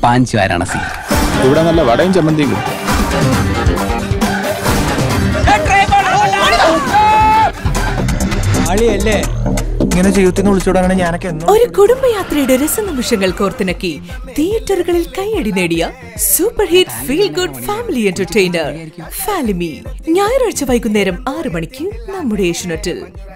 പാഞ്ചു വാരാണസി. ഇവിടെ നല്ല വടയും ചമ്മന്തിയും. ഇങ്ങനെ ജീവിതത്തിൽ വിളിച്ചോടാണ് ഞാനൊക്കെ. ഒരു കുടുംബയാത്രയുടെ രസനിമിഷങ്ങൾ കോർത്തിണക്കി തിയേറ്ററുകളിൽ കൈയടി നേടിയ super hit feel good family entertainer Falimy. ഞായറാഴ്ച വൈകുന്നേരം 6 മണിക്ക് നമ്മുടെ ഏഷ്യനെറ്റിൽ.